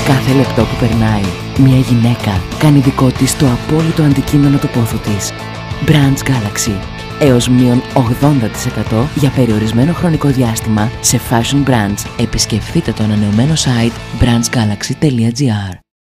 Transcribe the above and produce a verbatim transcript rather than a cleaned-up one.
Κάθε λεπτό που περνάει, μια γυναίκα κάνει δικό της το απόλυτο αντικείμενο του πόθου της. Brands Galaxy. Έως μείον ογδόντα τοις εκατό για περιορισμένο χρονικό διάστημα σε fashion brands. Επισκεφτείτε το ανανεωμένο site brands galaxy τελεία gr.